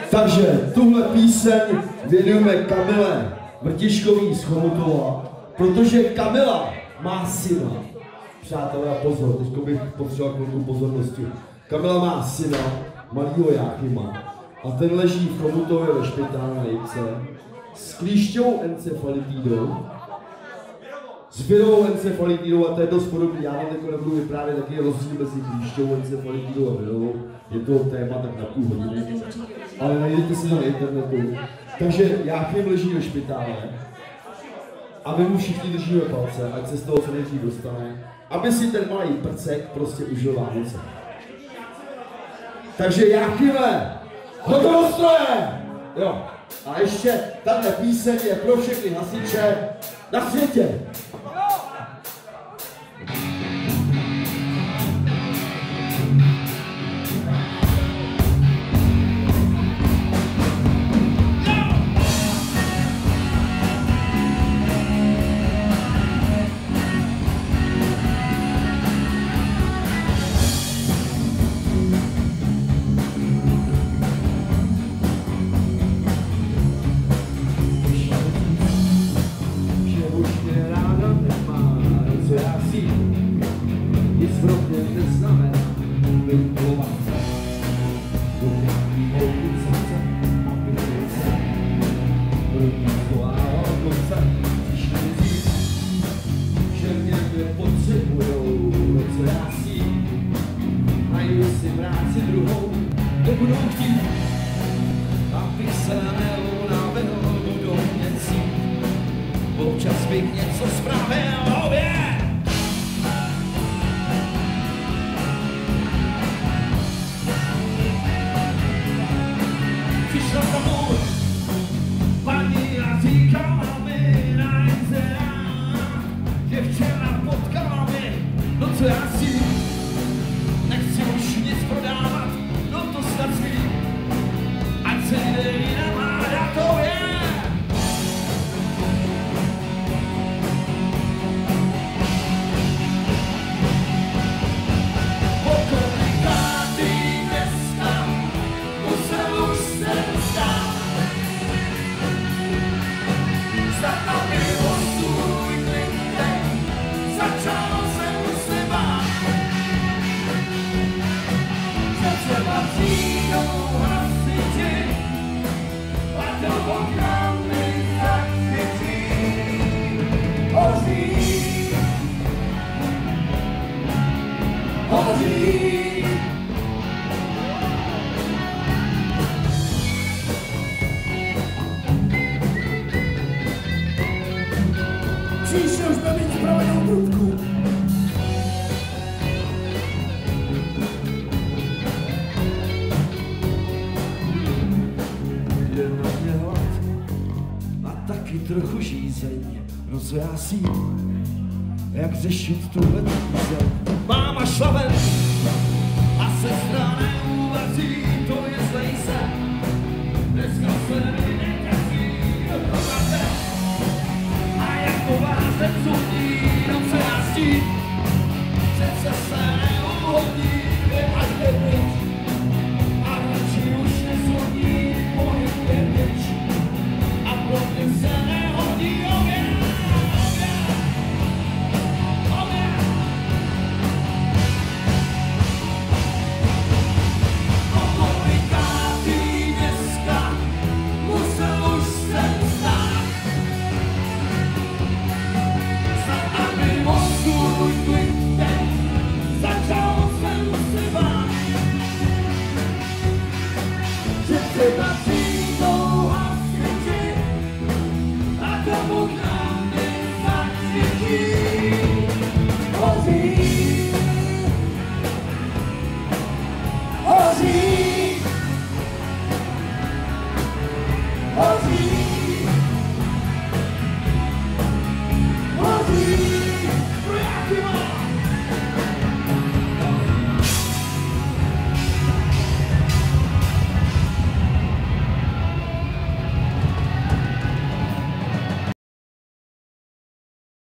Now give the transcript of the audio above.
Takže tuhle píseň věnujeme Kamile Vrtiškový z Chomutova, protože Kamila má syna. Přátelé, pozor, teďko bych potřeboval chvilku pozornosti. Kamila má syna, malýho Jáchyma, a ten leží v Chomutově ve špitálu na Jipce s klíšťovou encefalitidou, s virovou encefalitidou, a to je dost podobný, já vám jako nebudu vyprávět, jaký je rozdíl mezi klíšťovou encefalitidou a virovou, je to téma tak na půl hodiny, ale najdete si to na internetu. Takže Jáchym leží ve špitále a my mu všichni držíme palce, ať se z toho co nejdřív dostane, aby si ten malý prcek prostě užil Vánoce. Takže Jáchyme, hotovo stroje! Jo. A ještě tato píseň je pro všechny hasiče na světě. Občas bych něco spravil, oh yeah! Přišla domů paní a říkala mi na inzerát, že včera potkala mi, no co já si nechci už nic prodávat, no to snad svým, ať se jde jinam a já to je. Příště už bude mít spravenou trubku. Je na mě hlad a taky trochu žízeň, no co já si jak řešit tuhle píseň. Máma šla ven a sestra neuvaří, to je zlej se, dneska se mi nekazí do provaze. A jako váze cudí, no co já s tím, přece se neuhodí, je až pryč. A radši už nezhodí, pohyb je pryč. A pro mě se